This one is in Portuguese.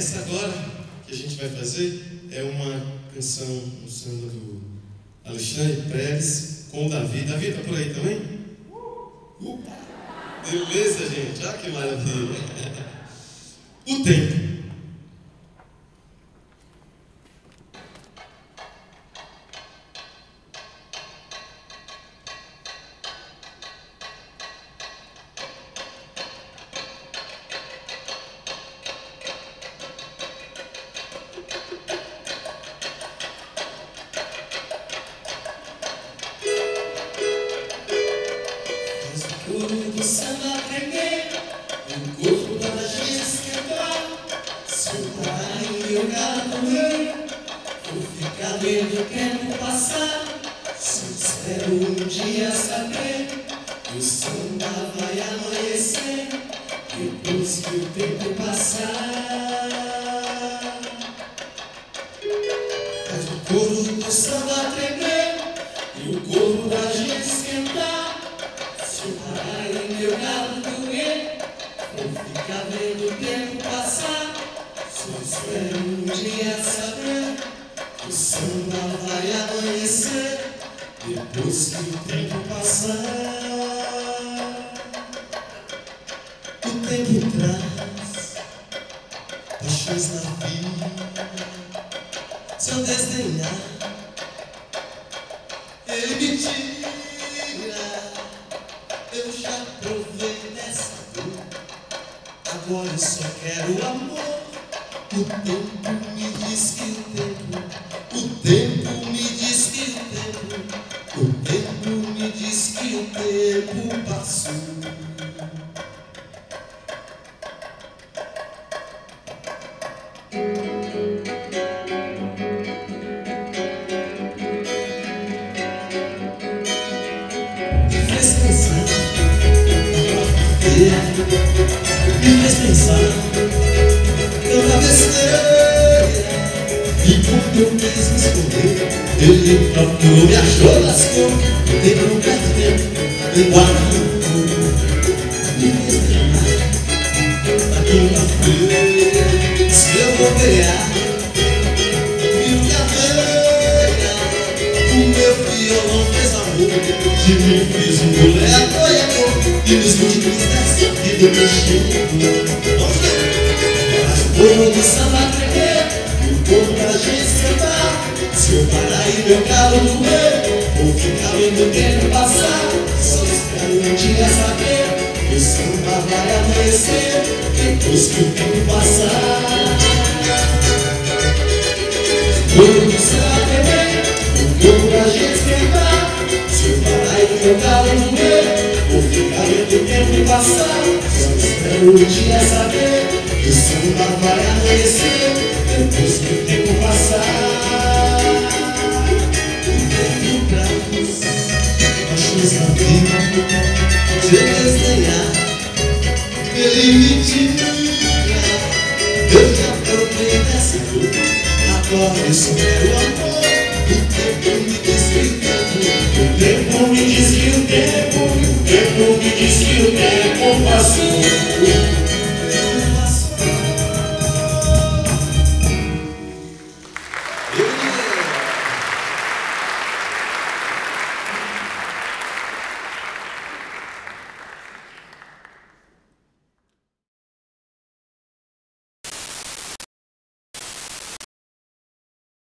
Essa agora que a gente vai fazer é uma canção, um samba do Alexandre Pérez com o Davi. Davi tá por aí também? Beleza, gente. Olha que maravilha. O tempo. O samba tremer, o corpo da gente esquentar. Se o pai e o gado doer, vou ficar vendo o tempo passar. Só espero um dia saber que o samba vai amanhecer depois que o tempo passar. Faz o couro do samba tremer e o corpo da gente esquentar. Se o parar e meu gado doer, vou ficar vendo o tempo passar. Só espero um dia saber que o samba vai amanhecer depois que o tempo passar. O tempo traz paixões na vida. Se eu desdenhar, ele me tira. Eu já provei dessa dor, agora eu só quero amor. O tempo me diz que o tempo me diz que o tempo me diz que o tempo passou. Me fez pensar tanta besteira, e quando eu quis me esconder, ele procurou, me achou, lascou. O tempo não perde tempo, me guardou. Me fez lembrar da quinta-feira, se eu vou ganhar, viro caveira. O meu violão fez amor, de mim fiz um boleto e amor. E nos últimos 10 da vida eu mexi. Vamos ver! Faz o corpo do samba tremer e o corpo da gente esquentar. Se eu parar e meu galo doer, vou ficar vendo o tempo passar. Só espero um dia saber que o samba vai amanhecer depois que o tempo passar. O corpo do samba tremer e o corpo da gente esquentar. Se eu parar e meu galo doer, vou ficar vendo o tempo passar. Só espero um dia saber que o samba vai amanhecer depois que o tempo passar. O tempo traz paixões na vida. Se eu desdenhar, ele me tira. Eu já provei dessa dor, agora eu só quero amor. O tempo me diz que o tempo me diz que o tempo me diz que o tempo passou.